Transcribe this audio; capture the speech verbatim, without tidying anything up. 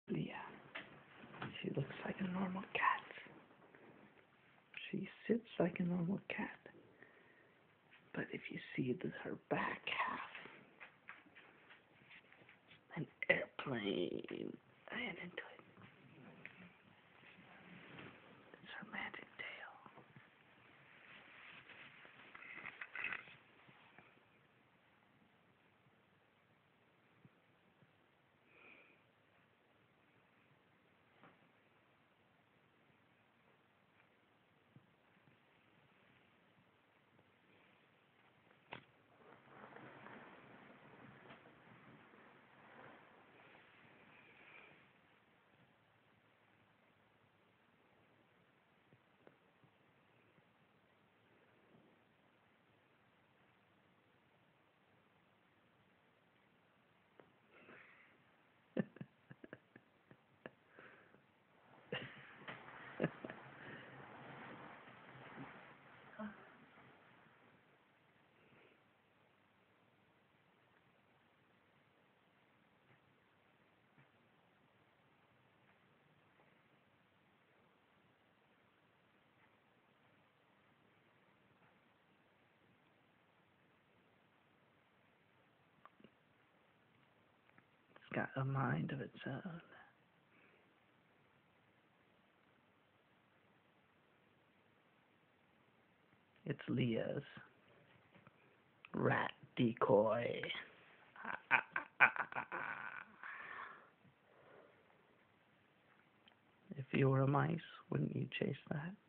Leah. She looks like a normal cat. She sits like a normal cat. But if you see the, her back half, an airplane ran into it. It's her magic tail. It's got a mind of its own. It's Leah's rat decoy. Ah, ah, ah, ah, ah, ah. If you were a mice, wouldn't you chase that?